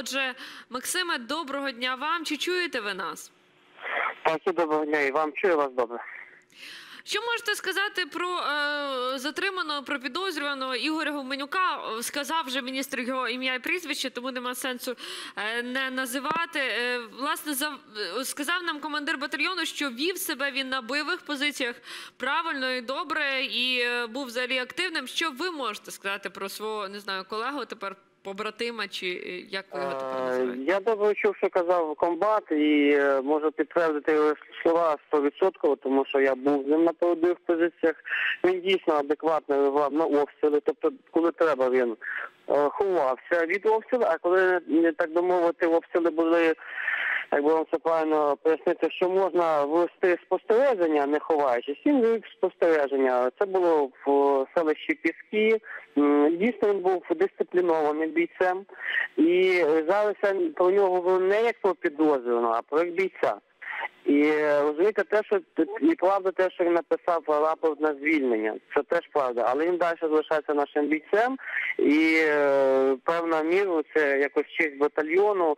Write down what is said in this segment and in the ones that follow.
Отже, Максиме, доброго дня вам. Чи чуєте ви нас? Так, і доброго дня, і вам. Чую вас добре. Що можете сказати про затриманого, про підозрюваного Ігоря Гуменюка? Сказав вже міністр його ім'я і прізвище, тому нема сенсу не називати. Власне, сказав нам командир батальйону, що вів себе він на бойових позиціях правильно і добре, і був взагалі активним. Що ви можете сказати про свого, не знаю, колегу тепер, побратима, чи як ви його тепер називаєте? Я добре чув, що казав комбат, і можу підтвердити його слова 100%, тому що я був з ним на передових позиціях. Він дійсно адекватно реагував на обстріли, тобто коли треба, він ховався від обстрілів, а коли, так би мовити, обстріли були, як би вам це правильно пояснити, що можна вести спостереження, не ховаючись. Він вів спостереження. Це було в селищі Піски. Дійсно, він був дисциплінованим бійцем. І зараз я про нього говорю не як про підозрюваного, а про як бійця. І розумієте, і правда те, що він написав рапорт на звільнення, це теж правда, але він далі залишається нашим бійцем, і певна міру це якось честь батальйону,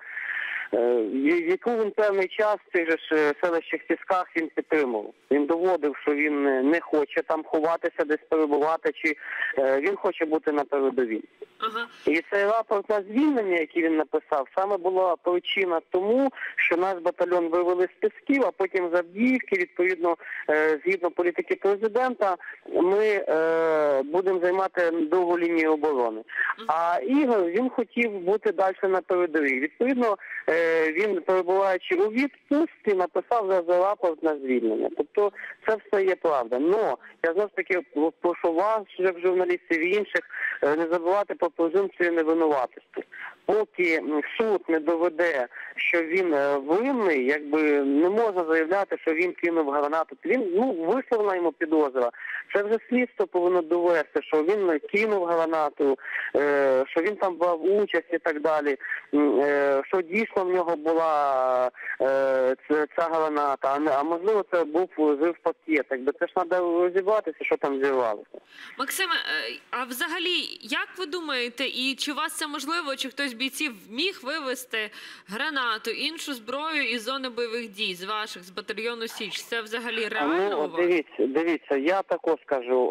яку він певний час в цих же селищах Пісках він підтримував. Він доводив, що він не хоче там ховатися, десь перебувати, чи він хоче бути на передовій. Ага. І цей рапорт на звільнення, який він написав, саме була причина тому, що наш батальйон вивели з Пісків, а потім з Авдіївки, відповідно, згідно політики президента, ми будемо займати довгу лінію оборони. А Ігор, він хотів бути далі на передовій. Відповідно, він, перебуваючи у відпустці, написав за рапорт на звільнення. Тобто це все є правда. Но я знову ж таки прошу вас, як журналістів і інших, не забувати про презумпцію невинуватості. Поки суд не доведе, що він винний, якби не можна заявляти, що він кинув гранату. Він, висловлена йому підозра. Це вже слідство повинно довести, що він кинув гранату, що він там брав участь і так далі, що дійсно в нього була ця граната, а можливо це був зрив пакет. Якби це ж треба розібратися, що там зірвалося. Максиме, а взагалі, як ви думаєте, і чи у вас це можливо, чи хтось з бійців міг вивезти гранату, іншу зброю із зони бойових дій, з ваших, з батальйону Січ? Це взагалі реально у вас? Дивіться, я також скажу,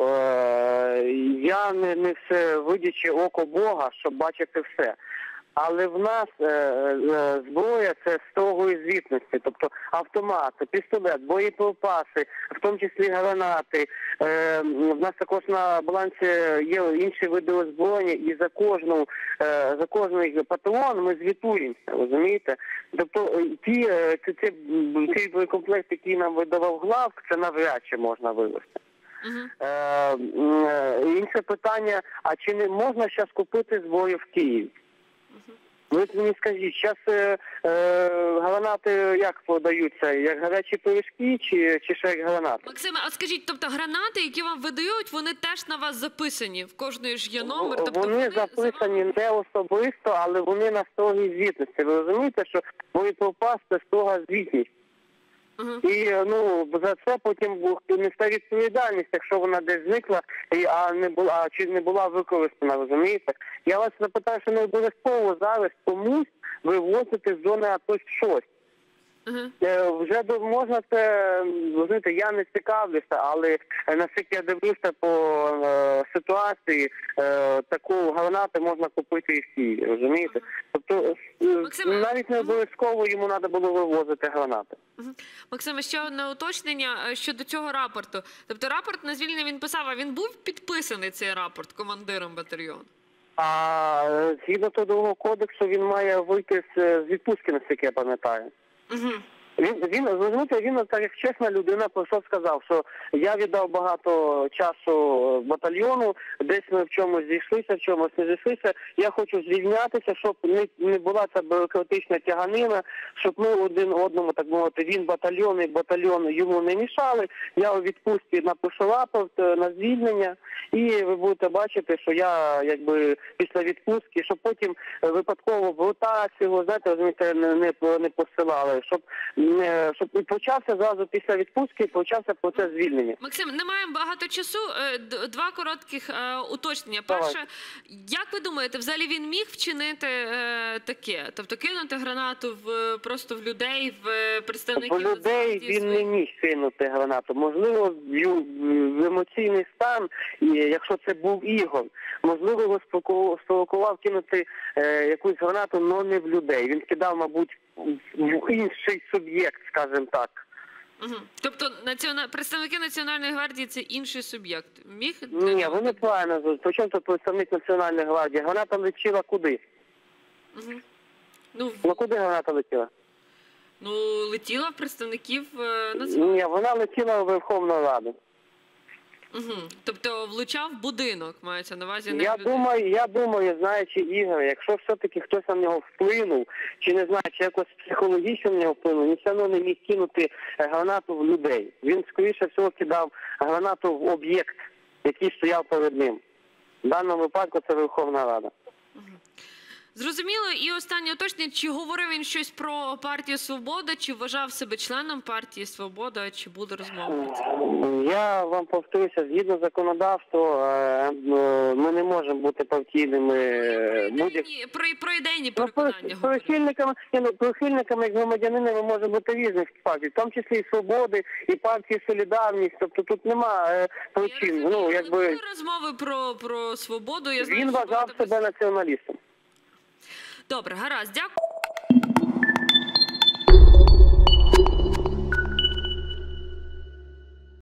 я не все видячи око Бога, щоб бачити все. Але в нас зброя – це строгої звітності, тобто автомати, пістолет, боєприпаси, в тому числі гранати. В нас також на балансі є інші види озброєння, і за кожний патрон ми звітуємося, розумієте? Тобто ті боєкомплекти, які нам видавав главк, це навряд чи можна вивезти. Інше питання, а чи не можна зараз купити зброю в Києві? Ви мені скажіть, зараз гранати як подаються? Як гарячі пиріжки чи ще як гранати? Максиме, а скажіть, тобто гранати, які вам видають, вони теж на вас записані? В кожної ж є номер? Тобто вони записані не особисто, але вони на строгій звітності. Ви розумієте, що боєприпас – це строга звітність. І за це потім несе відповідальність, якщо вона десь зникла, чи не була використана, розумієте? Я вас запитаю, що не обов'язково зараз комусь вивозити з зони АТО щось. Вже можна це, розумієте, я не цікавлюся, але наскільки я дивлюся по ситуації, таку гранату можна купити і в Києві, розумієте? Тобто навіть не обов'язково йому треба було вивозити гранати. Максиме, ще одне уточнення щодо цього рапорту. Тобто рапорт на звільнення він писав, а він був підписаний, цей рапорт, командиром батальйону? А згідно Трудового кодексу він має вийти з відпустки, наскільки я пам'ятаю. Він, так як чесна людина, прийшов, сказав, що я віддав багато часу батальйону, десь ми в чомусь зійшлися, в чомусь не зійшлися. Я хочу звільнятися, щоб не була ця бюрократична тяганина, щоб ми один одному, так мовити, він батальйон і батальйон йому не мішали. Я у відпустці напишу рапорт на звільнення, і ви будете бачити, що я якби після відпустки, щоб потім випадково в ротацію, знаєте, розумієте, не посилали, щоб щоб і почався зразу після відпустки, почався процес звільнення. Максим, не маємо багато часу. Два коротких уточнення. Давай. Перше, як ви думаєте, взагалі він міг вчинити таке? Тобто кинути гранату просто в людей, в представників... В людей він не міг кинути гранату. Можливо, в емоційний стан, і якщо це був Ігор, можливо, його спровокував кинути якусь гранату, але не в людей. Він кидав, мабуть, в інший суб'єкт, скажімо так. Угу. Тобто представники Національної гвардії – це інший суб'єкт? Міг? Ні, вони правильно. Причому тут представник Національної гвардії? Граната летіла куди? Угу. Ну, куди граната летіла? Ну, летіла в представників Національної. Ні, вона летіла в Верховну Раду. Угу. Тобто влучав в будинок, мається на увазі? Я думаю, знаючи Ігоря, якщо все-таки хтось на нього вплинув, чи не знаю, чи якось психологічно на нього вплинув, він все одно не міг кинути гранату в людей. Він, скоріше всього, кидав гранату в об'єкт, який стояв перед ним. В даному випадку це Верховна Рада. Зрозуміло. І останнє уточнення, чи говорив він щось про партію «Свобода», чи вважав себе членом партії «Свобода», чи були розмови? Я вам повторюся, згідно законодавства, ми не можемо бути партійними. Про ідейні переконання говорю. Прихильниками як громадянина ми можемо бути різних партій, в тому числі і «Свободи», і партії «Солідарність», тобто тут нема причин. Були розмови про «Свободу». Він вважав себе націоналістом. Добре, гаразд, дякую.